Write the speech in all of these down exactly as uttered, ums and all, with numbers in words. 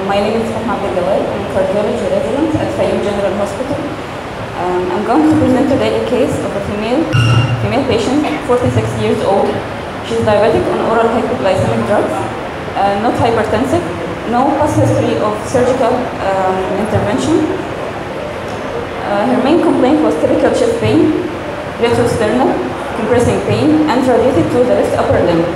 my name is Fatma Abdelgawad. I'm a cardiology resident at Fayoum General Hospital. Um, I'm going to present today a case of a female, female patient, forty-six years old. She's diabetic on oral hypoglycemic drugs, uh, not hypertensive, no past history of surgical um, intervention. Uh, her main complaint was typical chest pain, retrosternal, compressing pain, and radiated to the left upper limb.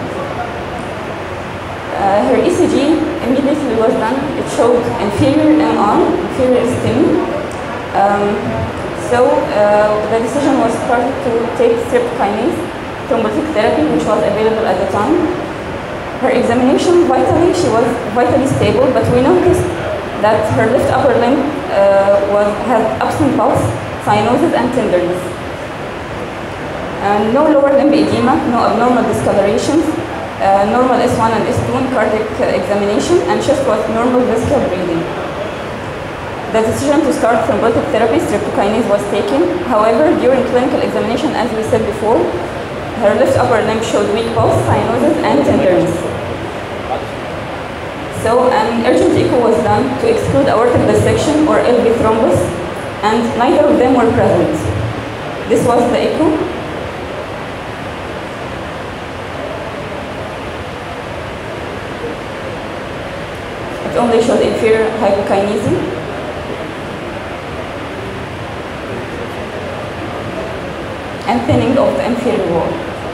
Uh, her E C G immediately was done. It showed inferior M R, inferior STEMI. Um, so uh, the decision was started to take streptokinase thrombolytic therapy, which was available at the time. Her examination, vitally, she was vitally stable, but we noticed that her left upper limb uh, was, had absent pulse, cyanosis, and tenderness. And no lower limb edema, no abnormal discolorations, uh, normal S one and S two in cardiac uh, examination, and chest was normal vesical breathing. The decision to start thrombolytic therapy, streptokinase, was taken. However, during clinical examination, as we said before, her left upper limb showed weak pulse, cyanosis, and tenderness. So an urgent echo was done to exclude aortic dissection or L V thrombus, and neither of them were present. This was the echo. It only showed inferior hypokinesia. And thinning of the inferior wall.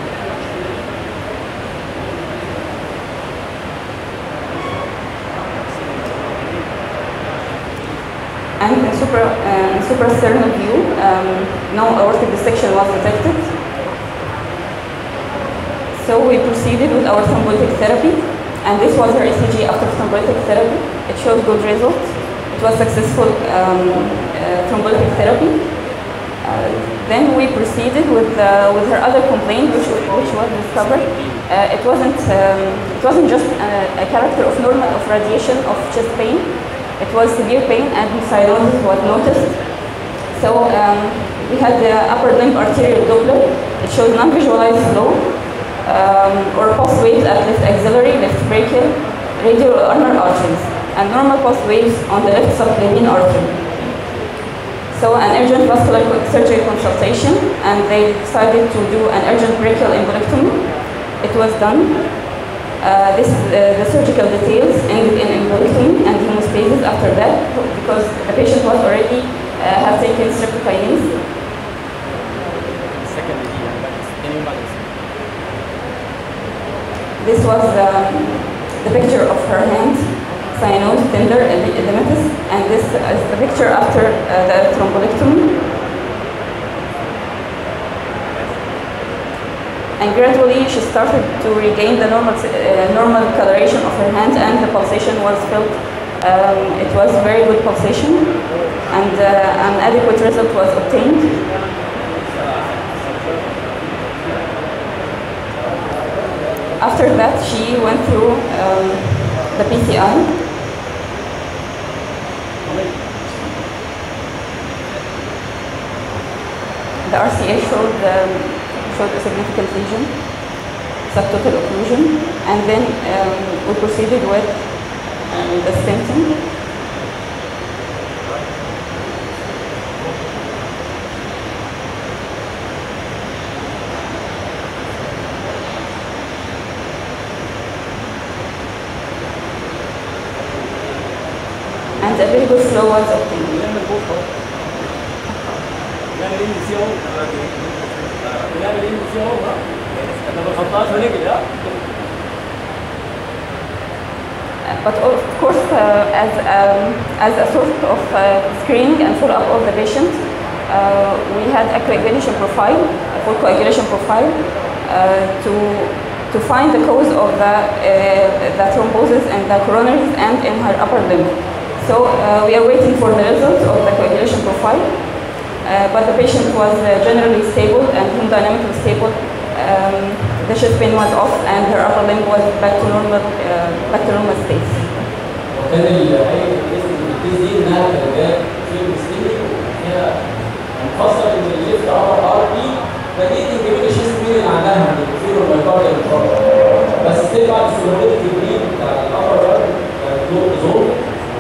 And in supra, uh, suprasternal view, um, no aortic dissection was detected. So we proceeded with our thrombolytic therapy, and this was her E C G after thrombolytic therapy. It showed good results. It was successful um, uh, thrombolytic therapy. Uh, then we proceeded with uh, with her other complaint, which which was discovered. Uh, it wasn't um, it wasn't just a, a character of normal of radiation of chest pain. It was severe pain, and cyanosis was noticed. So um, we had the upper limb arterial Doppler. It showed non-visualized flow um, or pulse waves at left axillary, left brachial, radial ulnar arteries, and normal pulse waves on the left subclavian artery. So an urgent vascular surgery consultation, and they decided to do an urgent brachial embolectomy. It was done. Uh, this, uh, the surgical details ended in embolectomy and hemostasis after that, because the patient was already uh, have taken streptokinase. This was um, the picture of her hand, cyanode, tender, edematous, and this is the picture after uh, the thrombolectomy. And gradually she started to regain the normal, uh, normal coloration of her hand, and the pulsation was felt. Um, it was very good pulsation, and uh, an adequate result was obtained. After that, she went through um, the P C I. The R C A showed um, showed a significant lesion, subtotal occlusion, and then um, we proceeded with um, the stenting. And a very good flow was obtained. But of course, uh, as, um, as a sort of uh, screening and follow-up of the patient, uh, we had a coagulation profile, a full coagulation profile, uh, to, to find the cause of the, uh, the thrombosis in the coronaries and in her upper limb. So uh, we are waiting for the results of the coagulation profile. Uh, but the patient was uh, generally stable and hemodynamically stable. Um, the chest pain was off, and her upper limb was back to normal, uh, back to normal state. وكان الكيس دي انها كانت في مستني وهي منفصله من الليفت ار ار بي، فدي تجيب الشيست بين اللي عندها من الكثير والميكارديال بس ستيل بعد السلوكيات الكبيره بتاع الابر زون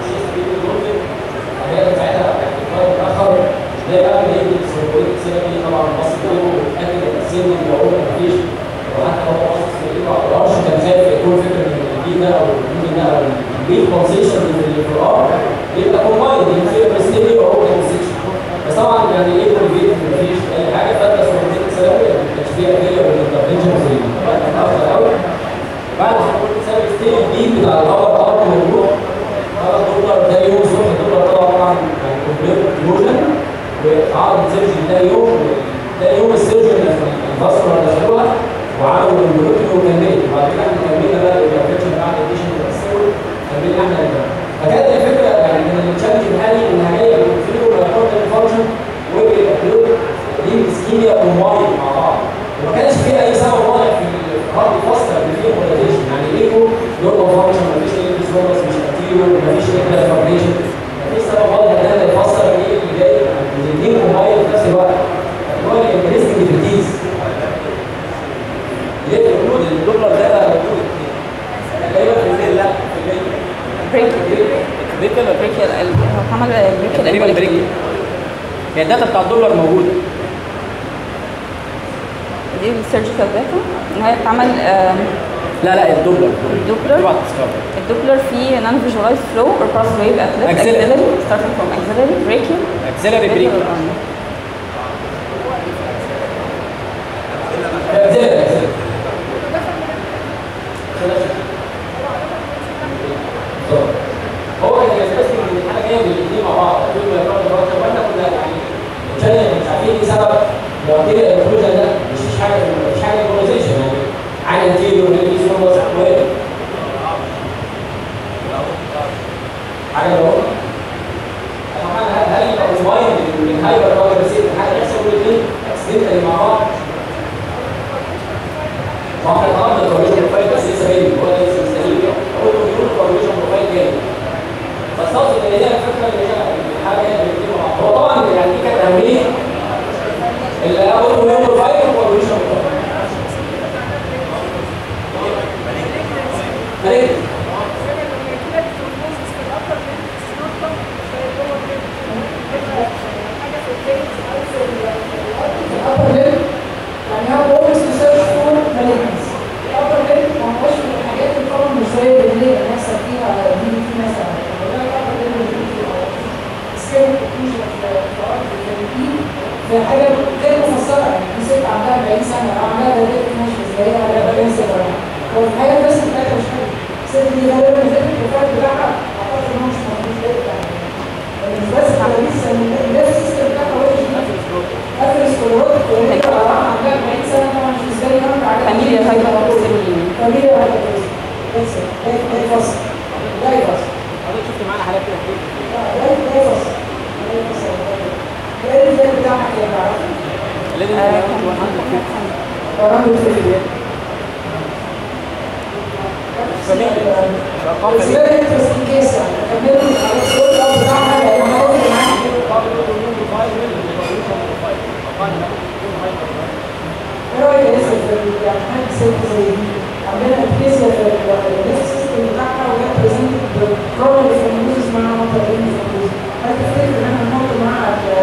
ممكن او البيت كونسيشن اللي في الار يبقى كومبايند يبقى ستيبل او كونسيشن. بس طبعا يعني ايه البيت مفيش اي حاجه فاتت سوبرتيك ثيرابي ما كانش فيها اي انترفنشن زي افضل قوي. بعد ما قلت سبب ستيبل البيت بتاع الار ار موجود خلاص دولار ده يوم الصبح الدولار طبعا طبعا يعني كومبليت كلوجن وعرض سيرجري ده يوم ده يوم السيرجري الفاسكولار دخلوها وعملوا البروتين وكملت وبعد كده احنا كملنا بقى الانفكشن بعد الاديشن والسيرو كملنا احنا الجامعه. فكانت الفكره يعني من التشالنج الحالي انها جايه من الفيلو والكورتال فانكشن والابلود دي سكيميا كومبايند مع بعض وما كانش فيها اي سبب واضح في الهارد فاستر اللي فيه كومبليكيشن يعني ايكو نورمال فانكشن مفيش اي ديسوردرز مش انتيريور مفيش اي كلاسيفيكيشن مفيش سبب واضح ان انا يفسر ايه اللي جاي من الاثنين كومبايند في نفس الوقت. هو الانترستنج في الديز ليه الوجود الدولار ده موجود تقريبا في الليل لا في الليل بريك بريك ولا بريك هو عمل بريك تقريبا بريك هي الداتا بتاع الدولار موجوده دي السيرجيكال داتا ان هي اتعمل لا لا الدوبلر الدوبلر الدوبلر فيه نون فيجوالايز فلو اور باس ويف ات ليفت اكسلري ستارتنج فروم اكسلري بريكينج اكسلري بريك هو كان يستثمر ان الحاجه جايه من الاثنين مع بعض دول ما يروحوا لبعض واحنا كنا يعني مش عارفين ايه سبب لو كده الانفلونزا ده مش فيش حاجه مش حاجه كولونيزيشن يعني عادي انتيريور هيدي سيروس احوال حاجه لو طبعا هل يبقى كومبايند من هايبر باور ريسيت حاجه يحصل الاثنين اكسيدنتالي مع بعض واحد النهارده الكوريشن بروفايل بس لسه باين هو ده لسه مستنيه اول ما بيقول الكوريشن بروفايل جاي بس اقصد ان هي الفكره اللي هي الحاجه اللي هو طبعا يعني دي كانت اهميه اللي اول ما يقول بروفايل والكوريشن بروفايل يعني هو always research for malignancy. الأبر ليب ما هوش من الحاجات اللي طبعا مش زي اللي بيحصل فيها دي في مثلا ولا الأبر ليب اللي فيه سكيل اوكلوجن في الأرض الجانبين في حاجة غير مفسرة يعني دي ست عندها أربعين سنة أو عندها دلوقتي ماشي ازاي على أربعين سنة هو الحقيقة بس بتاعتها مش حلوة الست دي غالبا الفكر البروفايل بتاعها أعتقد إن هو مش موجود يعني مش بس على لسه النفس السيستم بتاعها وحش فاميليا هايبرتروفي فاميليا هايبرتروفي بس ده ده فصل ده فصل حضرتك شفت معانا حالات كده كتير ده ده فصل ده فصل ده اللي بتاعك يا تعرف لازم برامج فيديو فاميليا ارقام بس ده انترستنج كيس يعني كملوا الكود ده بتاعها لان هو ايه رايك يا اسف في يعني حاجه ست زي دي عندنا كيس في النفس سيستم بتاعها وهي بريزنت بالبروبلم فيمينيز مع مطلعين فيمينيز هل تفتكر ان احنا نحط مع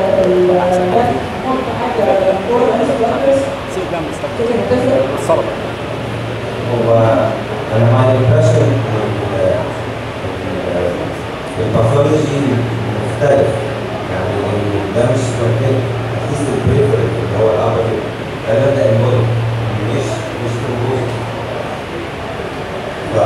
نحط حاجه كور انسبلانتس سيب جنب تفتكر هتفرق؟ الصلب هو انا مع الامبريشن الباثولوجي مختلف يعني ده مش مكان اكيد البريفر اللي هو الابر ده ده المود مش مش موجود ف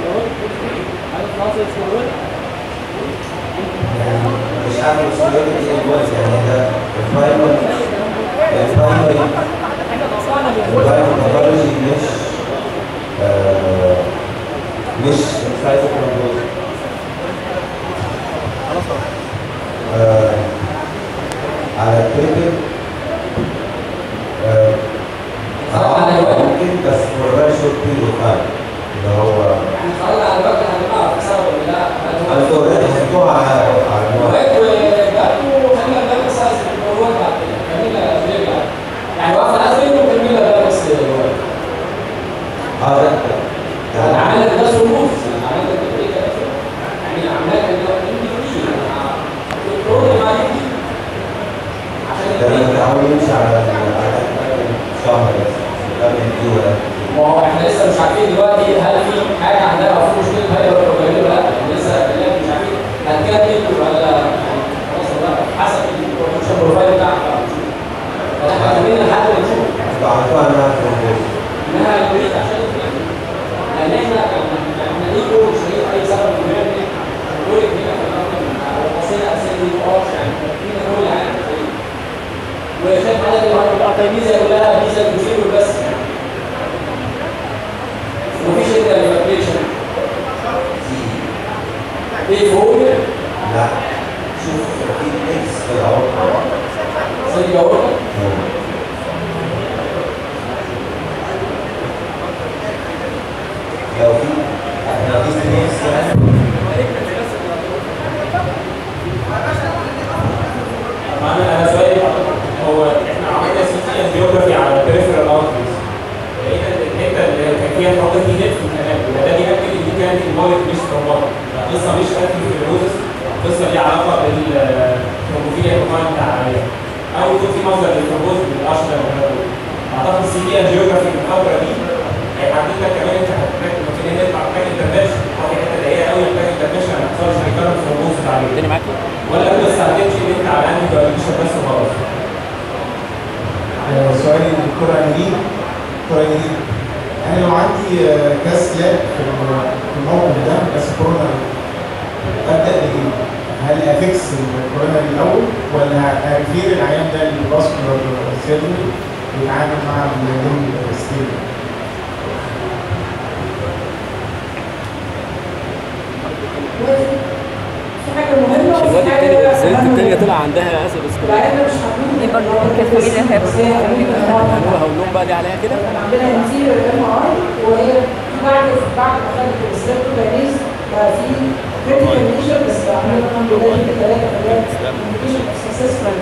مش عارف مسؤولية ايه المود يعني ده البرايمري البرايمري البرايمري باثولوجي مش آه مش سايتوكروموز آه على التريبل آه ممكن بس for very short period of time اللي هو يعني خلال على الوقت هنعرف سبب ولا لا انتوا اوريدي حطوها على على المواد وخلينا نبدا اساس الموضوع بعد كملنا بنرجع يعني واقف الازمه وكملنا بقى بس اه يعني عملنا ده سلوك عملنا ده يعني عملنا ده الدكتور ما يجي عشان ده بنحاول نمشي على على شهر بس قبل دي ولا ما هو احنا لسه مش عارفين دلوقتي هل في حاجه عندها او في مشكله زي البروسيدور بس يعني. ومفيش انت الابلكيشن ايه فوق؟ لا شوف في اكس في العورة زي العورة لو في احنا في اكس يعني انا انا سؤالي هو احنا عملنا سي تي انجيوجرافي على البريفرال ارتريز لقينا ان الحته اللي كان فيها الحته دي نت في الكلام يبقى ده بيأكد ان دي كانت المولد مش ترومبات القصه مش اتروفيروزس القصه ليها علاقه بالثرومبوفيليا بروفايل بتاع العيان او يكون في مصدر للثرومبوز بالاشهر والهدول اعتقد السي تي انجيوجرافي في الفتره دي هيحدد لك كمان انت هتحتاج ممكن ان انت محتاج انترفنشن او في حته ضيقه قوي محتاج انترفنشن ما يحصلش ريكارنت ثرومبوز عليه تاني معاك ولا بس هتمشي ان انت على انتي كواليشن بس وخلاص. سؤالي للدكتور أمين دكتور أمين أنا لو عندي كاس لاب في الموقف ده كاس كورونا أبدأ بإيه؟ هل أفكس الكورونا الأول ولا هرفير العيان ده للفاسكولار سيرجري ويتعامل مع الهيم ستيل؟ في حاجه مهمه الواد وفي حاجه التانية البنت التانية طلع عندها اسد اسكروت العيال مش عارفين دي برضه ممكن فاميليا هيبقى هو هقول لهم بقى دي عليها كده عندنا انتيريور ام ار وهي بعد بعد ما خدت الستريبتوكاينيز بقى في كريتيكال ليجن بس عملنا الحمد لله في ثلاثه حاجات انديكيشن سكسسفول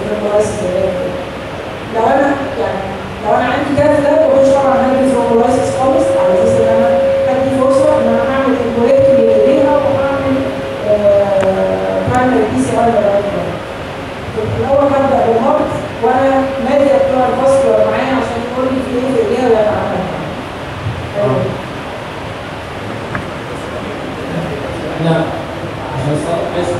لو انا يعني لو انا عندي كاف ده ومش طبعا هعمل ثرومبولايسيس خالص على اساس ان انا هدي فرصه ان انا هعمل انكوريكتوري ليها وهعمل برايمري بي سي ار الاول هبدا بالهارت وانا مادي بتوع الفاسكولار معايا عشان يقول لي في ايه في ايديها ولا عملها. احنا عشان نصلح بس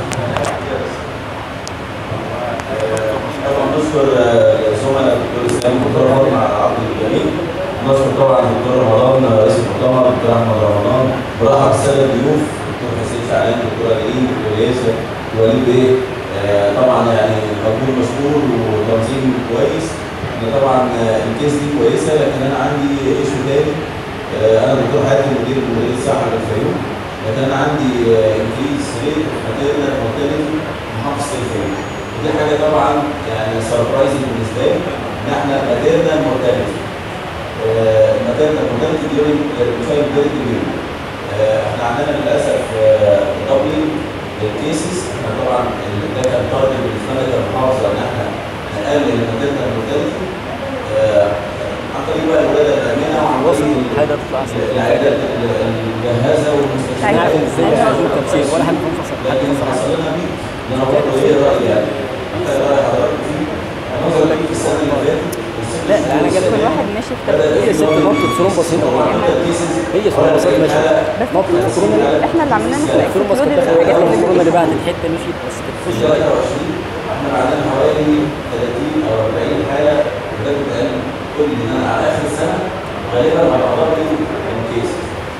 طبعا نشكر زملاء الدكتور اسلام والدكتور رمضان على العرض الجميل. نشكر طبعا الدكتور رمضان رئيس المؤتمر الدكتور احمد رمضان برحب بالساده الضيوف الدكتور حسين شعلان الدكتور علي الدكتور ياسر وليد بيه طبعا يعني مجهود مشكور وتنظيم كويس. طبعا الكيس دي كويسه لكن انا عندي ايشو تاني. انا دكتور حاتم مدير مديريه الصحه بالفيوم لكن انا عندي انكريز ريت ماتيرنال مورتاليتي محافظه الفيوم ودي حاجه طبعا يعني سربرايزنج بالنسبه لي ان احنا ماتيرنال مورتاليتي ماتيرنال مورتاليتي ديورنج الفايف ديورنج اليوم. احنا عندنا للاسف دبلينج الكيسز. احنا طبعا ده كان تارجت بالنسبه لنا كمحافظه ان احنا نقلل الماتيرنال مورتاليتي عن طريق بقى الولاده الامنه وعن طريق العيادات المجهزه والمستشفيات. نعرف ازاي عايزين تمثيل ولا حد منفصل حد لكن منفصل حصلنا بيه ان انا برضه ايه رايي يعني انت ايه راي حضرتك فيه؟ انا عاوز اقول لك في السنه اللي فاتت لا لا انا جت كل واحد ماشي في هي ست نقطة ثروم بسيطة هي ثروم بسيطة ماشي بس نقطة ثروم احنا اللي عملناه ان احنا ثروم بسيطة الحاجات كانت اللي الكورونا اللي بعد الحتة مشيت بس كانت تخش ثلاثة وعشرين احنا عندنا حوالي ثلاثين او أربعين حاله وده بيتقال كل ان انا على اخر السنه غالبا هيعتبر لي الكيس.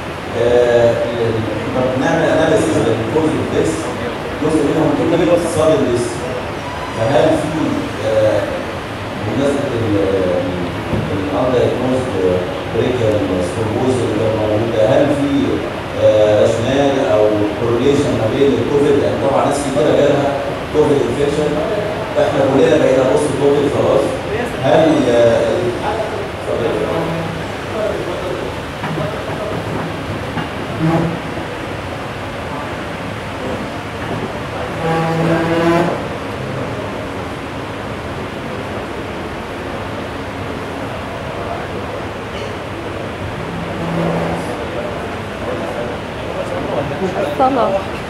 لما بنعمل اناليسيس للكوز ديس جزء منهم كمان اتصال الديس. فهل في بمناسبه الاندايجنوز بريكال ثرومبوز اللي كان موجود هل في راشونال او كورليشن ما بين الكوفيد لان طبعا ناس كتيره جالها كوفيد انفكشن احنا كلنا بقينا بص كوفيد خلاص. هل الصلاة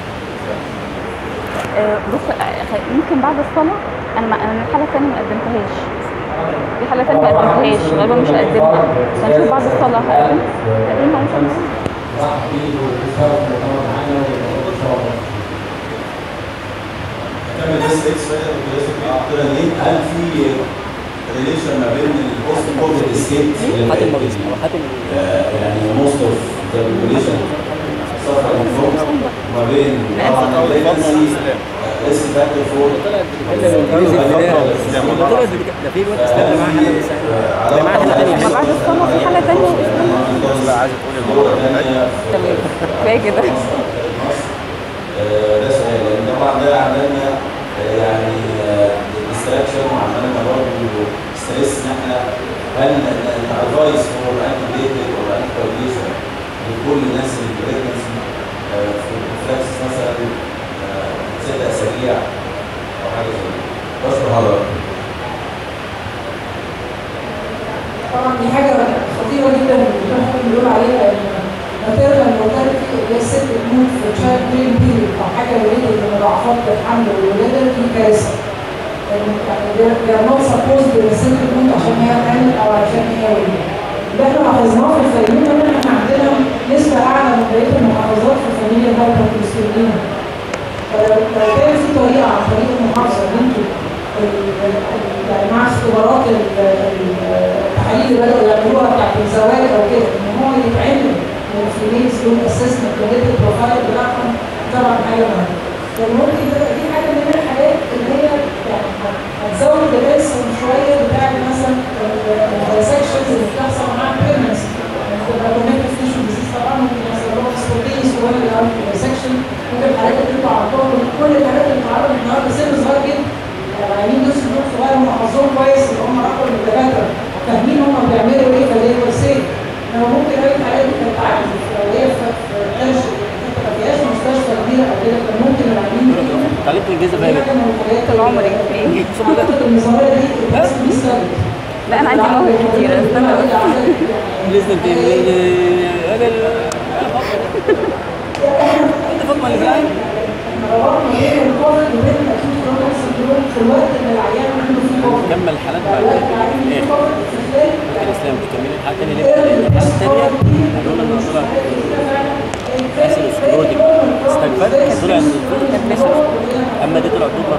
آه، بص آه، ممكن بعد الصلاة أنا ما أنا الحالة الثانية ما قدمتهاش. في حالة ثانية ما قدمتهاش غالبا مش هقدمها فنشوف بعد الصلاة هقدم هقدمها إن شاء الله. صح فيه وتشتغل في المؤتمر معانا وان شاء الله. كمل بس اكس دكتور نيل هل في ريليشن ما بين البوست كوفيد ستيت حاتم مريض او حاتم يعني موست اوف ذا ريليشن صفحه الفوق ما بين طبعا الفيكنسي ريسك فاكتور فور طلعت ده في الوقت استنى معاه حاجه بس ده معاه حاجه ثانيه بعد الصلاة في حالة تانية. لا عايز تقول الموضوع تمام كفاية كده. ده سؤال لان طبعا ده عملنا يعني ديستراكشن وعملنا برضه ستريس ان احنا هل الادفايس فور انتي ديتد ولا انتي كورديشن لكل الناس اللي بريجنسي في الفلاكس مثلا ست اسابيع او حاجه زي كده. بشكر حضرتك. طبعا دي حاجه خطيره جدا اللي احنا بنقول عليها ماتيرنال مورتاليتي اللي هي الست بتموت في تشايلد برين بيريد او حاجه ريليتد لمضاعفات الحمل والولاده دي كارثه. يعني they are not supposed to الست تموت عشان هي حامل او عشان هي وليده. اللي احنا لاحظناه في الفيوم ان احنا عندنا نسبه اعلى من بقيه المحافظات في الفاميليا الهايبركوليسترولينيا. فلو كان في طريقه عن طريق المحافظه ان انتوا يعني مع اختبارات التحاليل اللي بدأوا يعملوها بتاعت الزواج او كده ان هو يتعمل من في ميلز دول اسسمنت لقيت البروفايل بتاعهم طبعا حاجه مهمه. فممكن تبقى دي حاجه من الحاجات اللي هي يعني هتزود الريسك شويه بتاع مثلا السكشنز اللي بتحصل مع البريجنسي. يعني تبقى كونكتيف تيشو ديزيز طبعا ممكن يحصل لهم سبوتينيوس ولا سكشن ممكن الحاجات اللي بتطلع على طول كل الحاجات اللي بتتعرض النهارده سن صغير جدا. العيانين دول سنهم صغير هم حظهم كويس ان هم راحوا للدكاتره فاهمين هم بيعملوا ايه فزي ما قلت لو ممكن اي حاجات دي كانت تعالج لو هي في قرش ما فيهاش مستشفى كبيره او كده كان ممكن العيانين اتعلمت الجيزه بقى طول عمري اعتقد النظريه دي بس لا انا عندي مواهب كتير استنى لسه انت انت فاطمه اللي في العين ربطنا بين الكوفيد وبين الاكيوت كرونيك سندروم في الوقت اللي العيان عنده فيه كوفيد. كمل الحالات بعد كده. ممكن اسلام تكملي الحاله الثانيه ليه؟ الحاله الثانيه هنقول ان طلع اسيد سكروتيك استكبرت طلع البريشر اما دي طلع دوبلر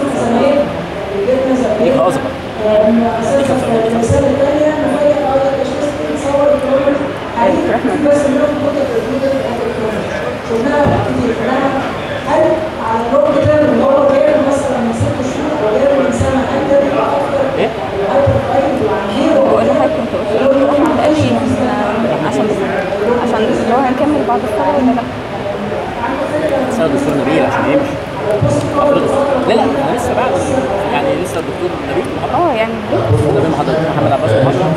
دي اصغر. المثال الثانيه نفايق على التشخيص تصور الكرونيك حقيقي بس اليوم كنت موجوده في اخر الكرونيك. شفناها كتير هل على اللونج تيرم اللي هو غير مثلا من ست شهور او غير من سنه هل ده بيبقى اكتر؟ ايه؟ بقول لحضرتك كنت قلت له احمد قال لي عشان عشان لو هنكمل بعد الصلاه ولا لا؟ استنى الدكتور نبيل عشان يمشي. لا لا انا لسه بعد يعني لسه الدكتور نبيل اه يعني نبيل محمد محمد عباس محمد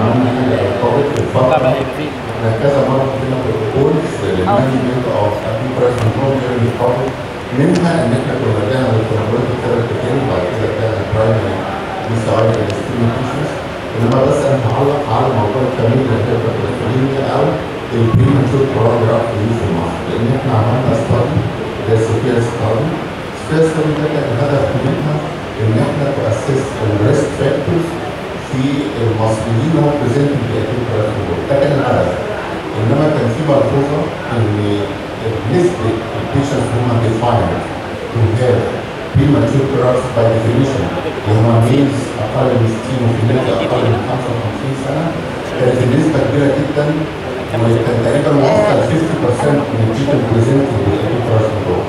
بقى هيبقى فيه كذا مره كنا في الدخول للمانجمنت او بريس كنترول ديورنج الكوفيد منها ان احنا كنا بدانا بالكونابوليك ثيرابي تاني وبعد كده بدانا برايمري مستوعب الاستيميوليشنز. انما بس انا هعلق على موضوع التمرين الهيبركوليسترولينيا او البريماتور بارادراف يوز في مصر لان احنا عملنا ستادي ده سوفيا ستادي. السوفيا ستادي ده كان الهدف منها ان احنا تاسس الريسك فاكتورز في المصريين هو بريزنتنج باكيوت كرونيك ده كان الهدف. انما كان في ملحوظه ان نسبه البيشنتس هم ديفايند تو هاف بريماتور كرونيك باي ديفينيشن اللي هم ميلز اقل من ستين وفيميلز اقل من خمسة وخمسين سنه كانت النسبه كبيره جدا وكان تقريبا واصله ل خمسين بالمية من البيشنت بريزنتنج باكيوت كرونيك.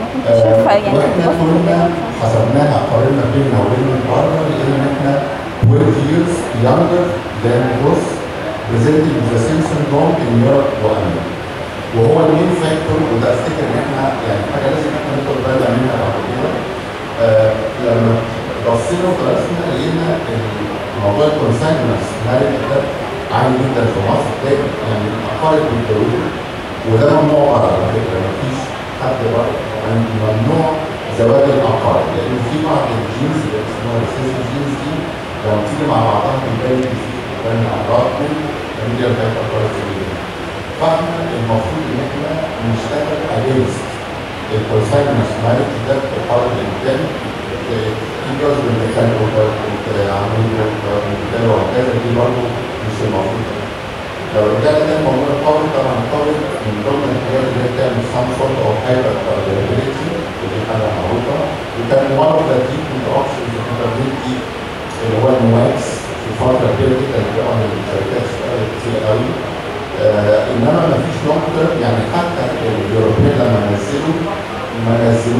واحنا كنا حسبناها قارنا بيننا وبين بره لان احنا twelve years younger than those presenting with the same syndrome in Europe وأمريكا. وهو المين فاكتور وده افتكر ان احنا يعني حاجه لازم احنا ناخد بالنا منها بعد كده. آه لما بصينا ودرسنا لقينا ان موضوع الكونساينمنتس مارج ده عالي جدا في مصر دايما يعني اقارب بالضروره وده ممنوع بره على فكره مفيش حد بره يعني ممنوع زواج الاقارب لان في بعض الجينز اللي اسمها الريسيسيف جينز دي لما تيجي مع بعضها بتبان بتبان اعراض الميديا بتاعت اقارب كبيره. فاحنا المفروض ان احنا نشتغل اجينست الكونساينمنتس مارج ده في الحاله اللي قدام في جزء من الدخل عاملين وكذا وهكذا دي برضه مش المفروض. لو رجعنا تاني موضوع القابل طبعا القابل من ضمن الحاجات اللي هي بتعمل سام سورت او هايبر كارديولوجي ودي حاجه معروفه وكان one of the treatment options اللي احنا بندي اللي هو النواكس في فتره كبيره جدا طبعا الشركات اشتغلت كتير قوي. آه انما ما فيش لونج تيرم يعني حتى اليوروبيين لما نزلوا ما نزلوش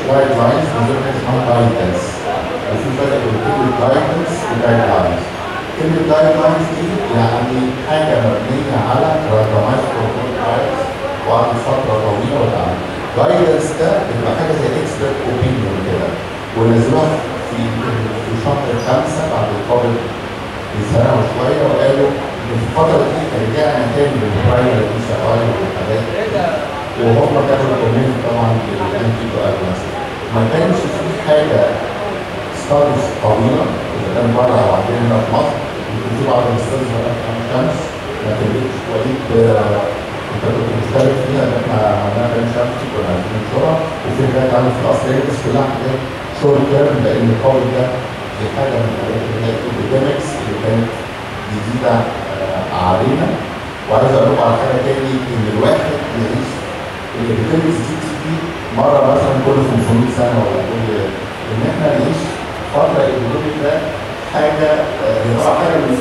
جايد لاينز وفي حاجه اسمها جايدنس. وفي فرق بين كلمه جايدنس وجايد لاينز. كلمه جايد لاينز دي يعني حاجه مبنيه على رقمات وقعدت فتره طويله وتعمل. جايدنس ده بيبقى حاجه زي اكسبرت اوبينيون كده، ونزلوها في في شهر خمسه بعد الكوفيد بسنه وشويه، وقالوا ان في الفتره دي رجعنا تاني للبرايمري بي سي اي والحاجات دي، وهم كانوا كمان طبعا بالانتي كواجولانس. ما كانش في حاجه ستاديز طويله اذا كان بره او عندنا هنا في مصر. يمكن في بعض الاستاذ عين شمس ما كانتش وليد انت كنت مشترك فيها ان احنا عملناها عين شمس كنا عايزين ننشرها، وفي حاجات عملت في الاصل بس كلها حاجات شورت تيرم، لان الكوفيد ده دي حاجه من الحاجات اللي هي الابيديمكس اللي كانت جديده علينا. وعايز اقول لكم على حاجه تاني، ان الواحد يعيش الابيديمكس دي مره مثلا كل خمسمية سنه ولا كل، ان احنا نعيش فتره الابيديمك ده حاجه هي حاجه من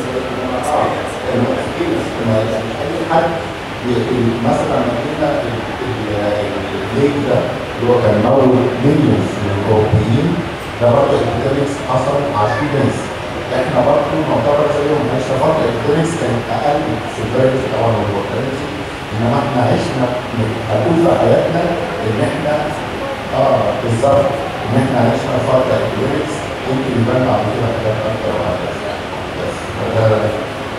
اي حد مثلا هنا الليك ده اللي هو كان مول مليونز من الاوروبيين، ده برضه الابيديمكس حصل عشرين ناس. احنا برضه نعتبر زيهم، عشنا فتره الابيديمكس كانت اقل في الفيروس طبعا والمورتاليتي، انما احنا عشنا اقول في حياتنا ان احنا اه بالظبط ان احنا عشنا فتره الابيديمكس يمكن يبان بعد كده حاجات اكتر وهكذا. بس فده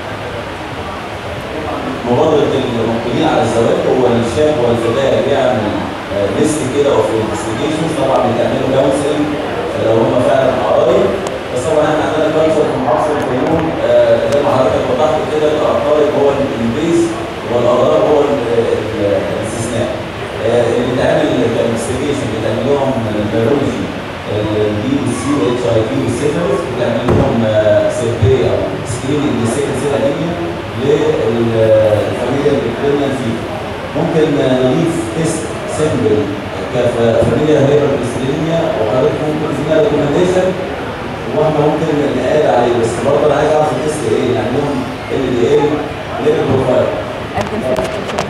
مبادرة المقبلين على الزواج هو الشاب والفتاة بيعمل ليست كده اوف انفستيجيشنز، طبعا بتعملوا كونسلنج لو هم فعلا قرايب. بس طبعا احنا عندنا كونسل في محافظة الفيوم زي ما حضرتك وضحت كده، الأقارب هو البيز والقرايب هو الاستثناء. اللي بيتعمل كانفستيجيشن بتعمل لهم البيولوجي البي والسي والاتش اي في والسيفلس، بتعمل لهم سيرفي او سكريننج للسيكل سيل انيميا للفاميليا البكتيريال فيفر. ممكن نضيف تيست سيمبل كفاميليا هايبربليستيرينيا، وحضرتك ممكن فينا ريكومنديشن واحنا ممكن نقال عليه. بس برضه انا عايز اعرف التيست ايه، يعني لهم ال دي اي ليفل بروفايل. قدم في الدكتور.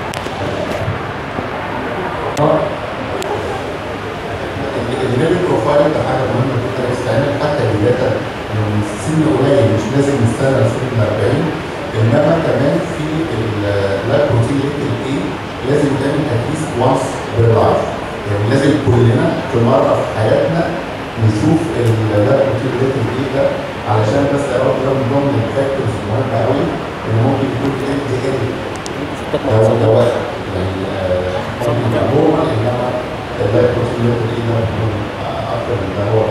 الليفل بروفايل ده حاجه مهمه جدا تستعمل حتى بدايه من سن قليل، مش لازم نستنى سن أربعين، انما كمان في اللايف بروتين ليفل ايه لازم تعمل اتليست وانس بير لايف، يعني لازم كلنا في مره في حياتنا نشوف اللايف بروتين ليفل ايه ده، علشان بس اقول ده من ضمن الفاكتورز المهمه قوي اللي ممكن يكون ال دي ال لو ده واحد يعني ممكن نورمال، انما اللايف بروتين ليفل ايه ده بيكون اكتر من ده هو